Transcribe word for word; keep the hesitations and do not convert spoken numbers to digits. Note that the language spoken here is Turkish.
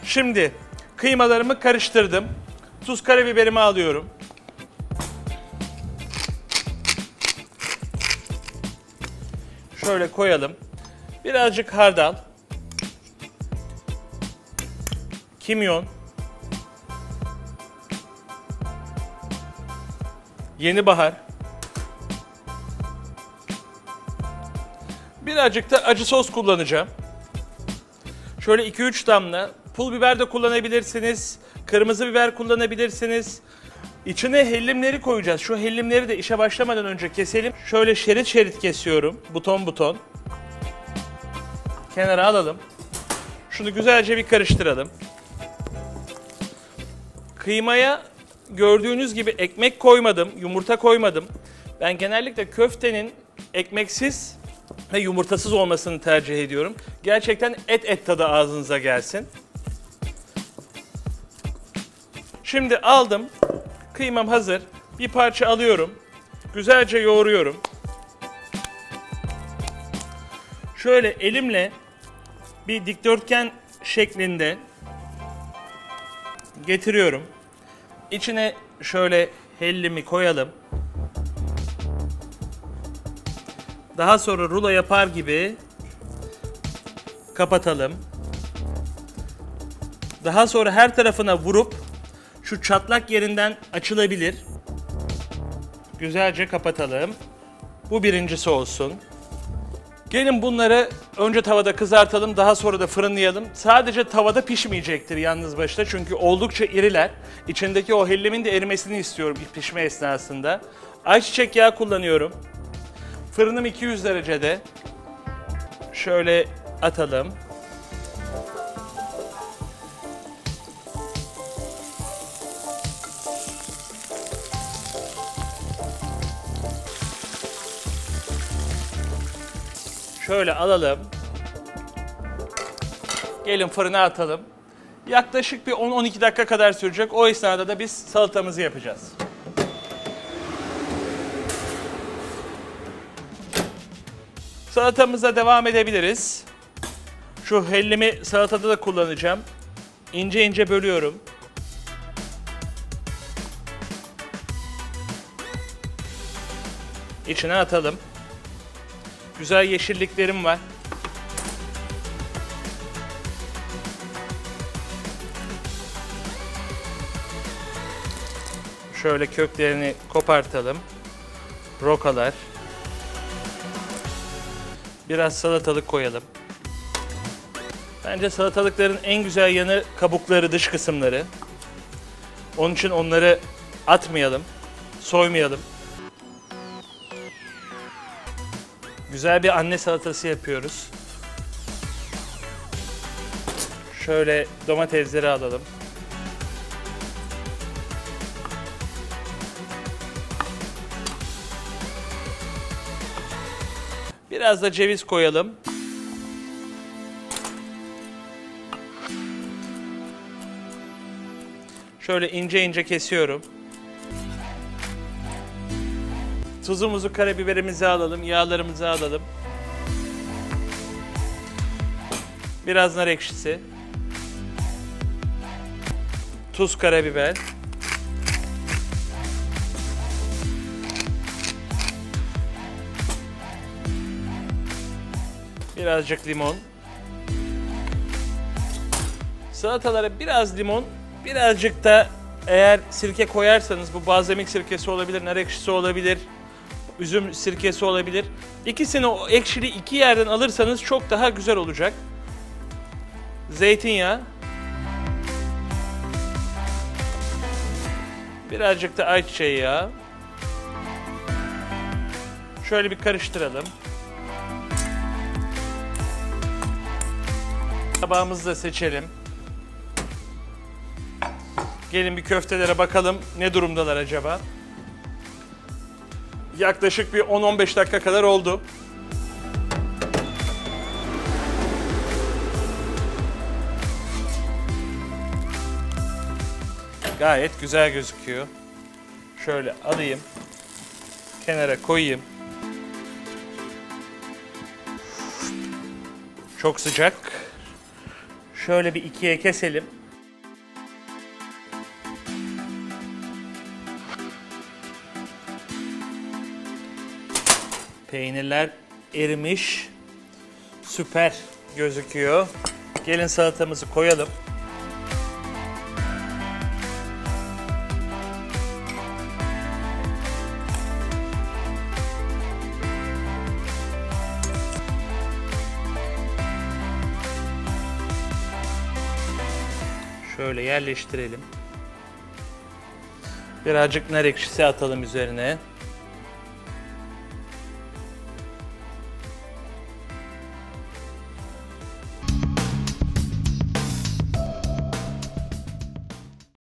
Şimdi kıymalarımı karıştırdım. Tuz, karabiberimi alıyorum. Şöyle koyalım. Birazcık hardal. Kimyon. Yeni bahar. Birazcık da acı sos kullanacağım. Şöyle iki üç damla. Pul biber de kullanabilirsiniz. Kırmızı biber kullanabilirsiniz. İçine hellimleri koyacağız. Şu hellimleri de işe başlamadan önce keselim. Şöyle şerit şerit kesiyorum. Buton buton. Kenara alalım. Şunu güzelce bir karıştıralım. Kıymaya gördüğünüz gibi ekmek koymadım, yumurta koymadım. Ben genellikle köftenin ekmeksiz ve yumurtasız olmasını tercih ediyorum. Gerçekten et et tadı ağzınıza gelsin. Şimdi aldım. Kıymam hazır. Bir parça alıyorum. Güzelce yoğuruyorum. Şöyle elimle bir dikdörtgen şeklinde getiriyorum. İçine şöyle hellimi koyalım. Daha sonra rulo yapar gibi kapatalım. Daha sonra her tarafına vurup şu çatlak yerinden açılabilir. Güzelce kapatalım. Bu birincisi olsun. Gelin bunları önce tavada kızartalım, daha sonra da fırınlayalım. Sadece tavada pişmeyecektir yalnız başına çünkü oldukça iriler. İçindeki o hellimin de erimesini istiyorum pişme esnasında. Ayçiçek yağı kullanıyorum. Fırınım iki yüz derecede. Şöyle atalım. Şöyle alalım. Gelin fırına atalım. Yaklaşık bir on on iki dakika kadar sürecek. O esnada da biz salatamızı yapacağız. Salatamıza devam edebiliriz. Şu hellimi salatada da kullanacağım. İnce ince bölüyorum. İçine atalım. Güzel yeşilliklerim var. Şöyle köklerini kopartalım. Rokalar. Biraz salatalık koyalım. Bence salatalıkların en güzel yanı kabukları, dış kısımları. Onun için onları atmayalım, soymayalım. Güzel bir anne salatası yapıyoruz. Şöyle domatesleri alalım. Biraz da ceviz koyalım. Şöyle ince ince kesiyorum. Tuzumuzu, karabiberimizi alalım, yağlarımızı alalım. Biraz nar ekşisi. Tuz, karabiber. Birazcık limon. Salatalara biraz limon, birazcık da eğer sirke koyarsanız bu balzamik sirkesi olabilir, nar ekşisi olabilir, üzüm sirkesi olabilir. İkisini o ekşili iki yerden alırsanız çok daha güzel olacak. Zeytinyağı. Birazcık da ayçiçeği yağı. Şöyle bir karıştıralım. Tabağımızı da seçelim. Gelin bir köftelere bakalım ne durumdalar acaba. Yaklaşık bir on on beş dakika kadar oldu. Gayet güzel gözüküyor. Şöyle alayım. Kenara koyayım. Çok sıcak. Şöyle bir ikiye keselim. Peynirler erimiş. Süper gözüküyor. Gelin salatamızı koyalım. Şöyle yerleştirelim. Birazcık nar ekşisi atalım üzerine.